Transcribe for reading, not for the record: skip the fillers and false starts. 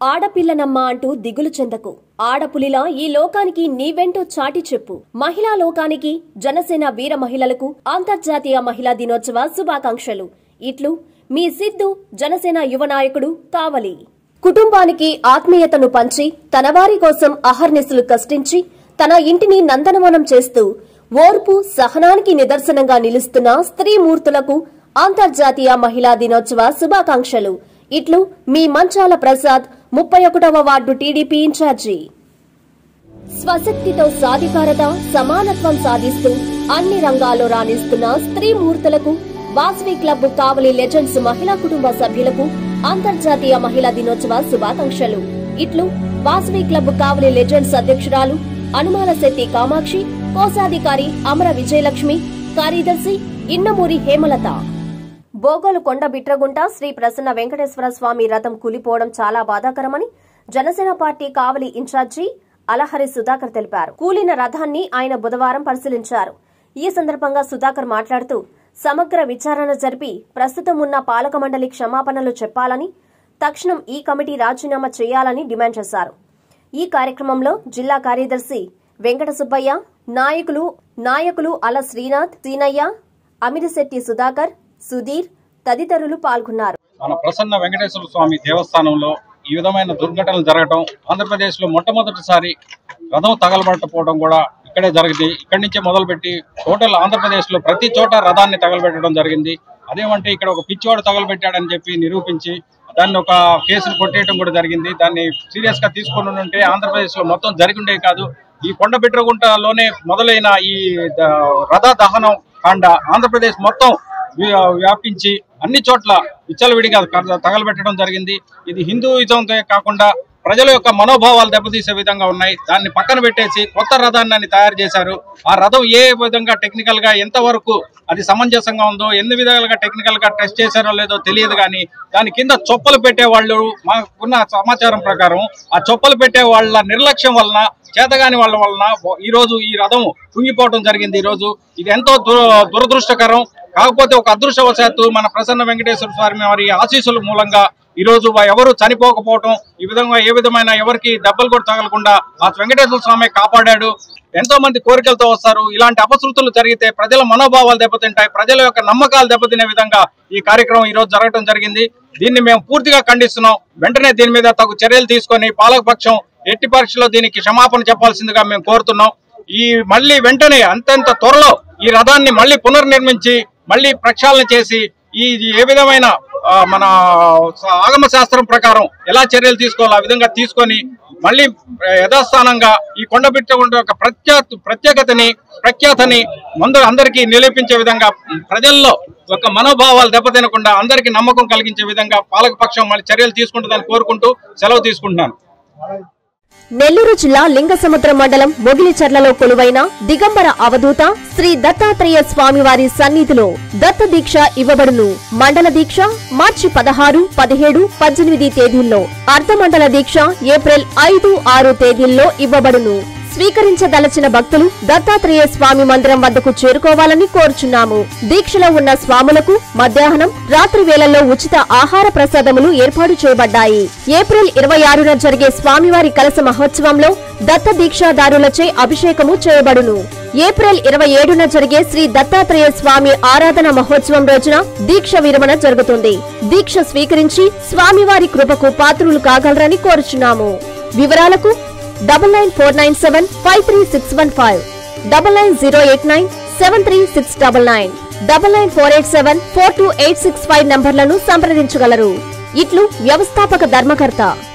ఆడపిల్లనమ్మా అంటూ దిగులు చెందకు. ఆడపులిలా ఈ లోకానికి నీవెంటో చాటి చెప్పు. మహిళా లోకానికి జనసేన వీర మహిళలకు అంతర్జాతీయ మహిళా దినోత్సవ శుభాకాంక్షలు. ఇట్లు మీ సిద్ధు, జనసేన యువ నాయకుడు కావలి. కుటుంబానికి ఆత్మీయతను పంచి తన వారి కోసం అహర్నిశలు కష్టించి తన ఇంటిని నందనవనం చేస్తూ ఓర్పు సహనానికి నిదర్శనంగా నిలుస్తున్న స్త్రీమూర్తులకు అంతర్జాతీయ మహిళా దినోత్సవ శుభాకాంక్షలు. ఇట్లు మీ మంచాల ప్రసాద్, 31వ వార్డు టీడీపీ ఇన్ఛార్జి. స్వశక్తితో సాధికారత, సమానత్వం సాధిస్తూ అన్ని రంగాల్లో రాణిస్తున్న స్త్రీమూర్తులకు వాసవి క్లబ్ కావలి లెజెండ్స్ మహిళా కుటుంబ సభ్యులకు అంతర్జాతీయ మహిళా దినోత్సవ శుభాకాంక్షలు. ఇట్లు వాసవి క్లబ్ కావలి లెజెండ్స్ అధ్యక్షురాలు అనుమాల శెట్టి కామాక్షి, కోశాధికారి అమర విజయలక్ష్మి, కార్యదర్శి ఇన్నమూరి హేమలత. బోగోలు కొండ బిట్రగుంట శ్రీ ప్రసన్న వెంకటేశ్వర స్వామి రథం కూలిపోవడం చాలా బాధాకరమని జనసేన పార్టీ కావలి ఇన్ఛార్జి అలహరి సుధాకర్ తెలిపారు. కూలిన రథాన్ని ఆయన బుధవారం పరిశీలించారు. ఈ సందర్భంగా సుధాకర్ మాట్లాడుతూ సమగ్ర విచారణ జరిపి ప్రస్తుతం ఉన్న పాలక మండలి క్షమాపణలు చెప్పాలని, తక్షణం ఈ కమిటీ రాజీనామా చేయాలని డిమాండ్ చేశారు. ఈ కార్యక్రమంలో జిల్లా కార్యదర్శి వెంకట సుబ్బయ్య, నాయకులు అల శ్రీనాథ్, సీనయ్య, అమిరిశెట్టి సుధాకర్, సుధీర్ తదితరులు పాల్గొన్నారు. మన ప్రసన్న వెంకటేశ్వర స్వామి దేవస్థానంలో ఈ విధమైన దుర్ఘటనలు జరగడం, ఆంధ్రప్రదేశ్ లో మొట్టమొదటిసారి రథం తగలబెట్టకపోవడం కూడా ఇక్కడే జరిగింది. ఇక్కడి నుంచే మొదలుపెట్టి టోటల్ ఆంధ్రప్రదేశ్ లో ప్రతి చోట రథాన్ని తగలబెట్టడం జరిగింది. అదేమంటే ఇక్కడ ఒక పిచ్చివాడు తగలబెట్టాడని చెప్పి నిరూపించి దాన్ని ఒక కేసును కొట్టేయడం కూడా జరిగింది. దాన్ని సీరియస్ గా తీసుకుని ఉంటే ఆంధ్రప్రదేశ్ లో మొత్తం జరిగిండే కాదు, ఈ కొండ బిట్రగుంటలోనే మొదలైన ఈ రథ దహనం కాండ ఆంధ్రప్రదేశ్ మొత్తం వ్యాపించి అన్ని చోట్ల విచ్చలవిడిగా తగలబెట్టడం జరిగింది. ఇది హిందూయిజంతో కాకుండా ప్రజల యొక్క మనోభావాలు దెబ్బతీసే విధంగా ఉన్నాయి. దాన్ని పక్కన పెట్టేసి కొత్త రథాన్ని తయారు చేశారు. ఆ రథం ఏ విధంగా టెక్నికల్ గా ఎంతవరకు అది సమంజసంగా ఉందో, ఎన్ని విధాలుగా టెక్నికల్ గా టెస్ట్ చేశారో లేదో తెలియదు. కానీ దాని కింద చొప్పలు పెట్టే వాళ్ళు, మాకున్న సమాచారం ప్రకారం ఆ చొప్పలు పెట్టే వాళ్ళ నిర్లక్ష్యం వలన, చేతగాని వాళ్ళ వలన ఈ రోజు ఈ రథం కుంగిపోవడం జరిగింది. ఈ రోజు ఇది ఎంతో దురదృష్టకరం. కాకపోతే ఒక అదృష్టవశాత్తు మన ప్రసన్న వెంకటేశ్వర స్వామి వారి ఆశీస్సుల మూలంగా ఈ రోజు ఎవరు చనిపోకపోవటం, ఈ విధంగా ఏ విధమైన ఎవరికి దెబ్బలు కూడా తగలకుండా ఆ వెంకటేశ్వర స్వామి కాపాడాడు. ఎంతో మంది కోరికలతో వస్తారు. ఇలాంటి అపశృతులు జరిగితే ప్రజల మనోభావాలు దెబ్బతింటాయి, ప్రజల యొక్క నమ్మకాలు దెబ్బతినే విధంగా ఈ కార్యక్రమం ఈ రోజు జరగడం జరిగింది. దీన్ని మేము పూర్తిగా ఖండిస్తున్నాం. వెంటనే దీని మీద తగు చర్యలు తీసుకొని పాలకపక్షం ఎట్టి పరీక్షలో దీనికి క్షమాపణ చెప్పాల్సిందిగా మేము కోరుతున్నాం. మళ్ళీ వెంటనే అంతంత త్వరలో ఈ రథాన్ని మళ్ళీ పునర్నిర్మించి మళ్ళీ ప్రక్షాళన చేసి ఏ విధమైన మన ఆగమ శాస్త్రం ప్రకారం ఎలా చర్యలు తీసుకోవాలో ఆ విధంగా తీసుకొని మళ్ళీ యథాస్థానంగా ఈ కొండబిట్రగుంట యొక్క ప్రఖ్యాతని ముందు అందరికీ నిరూపించే విధంగా, ప్రజల్లో ఒక మనోభావాలు దెబ్బతినకుండా అందరికీ నమ్మకం కలిగించే విధంగా పాలకపక్షం మళ్ళీ చర్యలు తీసుకుంటుందని కోరుకుంటూ సెలవు తీసుకుంటున్నాను. నెల్లూరు జిల్లా లింగసముద్రం మండలం మొగిలిచర్లలో కొలువైన దిగంబర అవధూత శ్రీ దత్తాత్రేయ స్వామివారి సన్నిధిలో దత్త దీక్ష ఇవ్వబడును. మండల దీక్ష మార్చి 16, 17, 18 తేదీల్లో, అర్ధమండల దీక్ష ఏప్రిల్ 5, 6 తేదీల్లో ఇవ్వబడును. స్వీకరించదలచిన భక్తులు దత్తాత్రేయ స్వామి మందిరం వద్దకు చేరుకోవాలని కోరుచున్నాము. దీక్షలో ఉన్న స్వాములకు మధ్యాహ్నం, రాత్రి వేళల్లో ఉచిత ఆహార ప్రసాదములు ఏర్పాటు చేయబడ్డాయి. ఏప్రిల్ 26న జరిగే స్వామివారి కలశ మహోత్సవంలో దత్త దీక్షాదారులచే అభిషేకము చేయబడును. ఏప్రిల్ 27న జరిగే శ్రీ దత్తాత్రేయ స్వామి ఆరాధన మహోత్సవం రోజున దీక్ష విరమణ జరుగుతుంది. దీక్ష స్వీకరించి స్వామివారి కృపకు పాత్రులు కాగలరని కోరుచున్నాము. వివరాలకు 9949753615, 9908973699, 9948742865 నంబర్లను సంప్రదించగలరు. ఇట్లు వ్యవస్థాపక ధర్మకర్త.